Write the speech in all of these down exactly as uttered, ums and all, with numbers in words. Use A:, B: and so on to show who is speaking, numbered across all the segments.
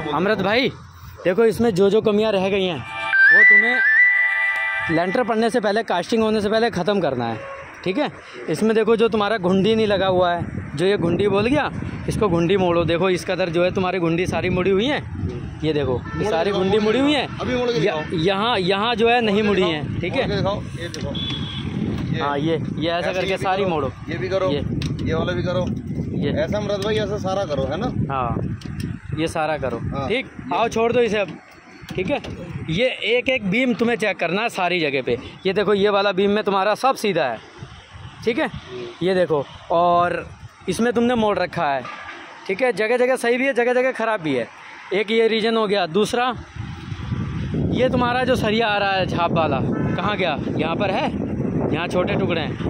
A: अमृत भाई देखो, इसमें जो जो कमियां रह गई हैं वो तुम्हें लेंटर पड़ने से पहले, कास्टिंग होने से पहले ख़त्म करना है, ठीक है। इसमें देखो जो तुम्हारा घुंडी नहीं लगा हुआ है, जो ये घुंडी बोल गया, इसको घुंडी मोड़ो। देखो इस कदर जो है तुम्हारी घुंडी सारी मुड़ी हुई है, ये देखो ये सारी घुंडी मुड़ी हुई है। यहाँ यहाँ जो है नहीं मुड़ी है, ठीक है। हाँ ये ये ऐसा करके सारी मोड़ो।
B: ये भी करो, ये ये वाला भी करो, ये ऐसा अमृत भाई ऐसा सारा करो, है ना।
A: हाँ ये सारा करो, ठीक। आओ छोड़ दो इसे अब, ठीक है। ये एक एक बीम तुम्हें चेक करना है सारी जगह पे। ये देखो ये वाला बीम में तुम्हारा सब सीधा है, ठीक है। ये देखो, और इसमें तुमने मोड़ रखा है, ठीक है। जगह जगह सही भी है, जगह जगह ख़राब भी है। एक ये रीजन हो गया। दूसरा ये तुम्हारा जो सरिया आ रहा है झाप वाला, कहाँ गया? यहाँ पर है, यहाँ छोटे टुकड़े हैं,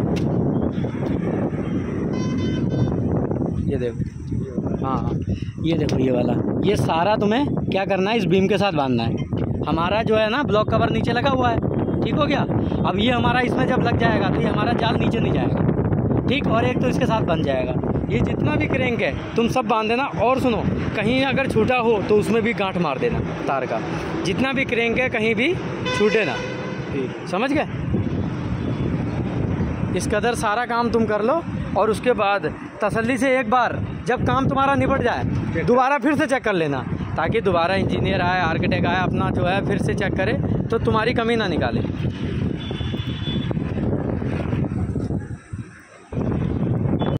A: ये देखो। हाँ ये देखो ये वाला, ये सारा तुम्हें क्या करना है, इस बीम के साथ बांधना है। हमारा जो है ना ब्लॉक कवर नीचे लगा हुआ है, ठीक हो गया। अब ये हमारा इसमें जब लग जाएगा तो ये हमारा जाल नीचे नहीं जाएगा, ठीक। और एक तो इसके साथ बन जाएगा। ये जितना भी क्रैंक है तुम सब बांध देना। और सुनो, कहीं अगर छूटा हो तो उसमें भी गांठ मार देना तार का। जितना भी क्रैंक है कहीं भी छूटे ना, समझ गए। इस कदर सारा काम तुम कर लो, और उसके बाद तसल्ली से एक बार जब काम तुम्हारा निपट जाए दोबारा फिर से चेक कर लेना, ताकि दोबारा इंजीनियर आए, आर्किटेक्ट आए, अपना जो है फिर से चेक करे तो तुम्हारी कमी ना निकाले।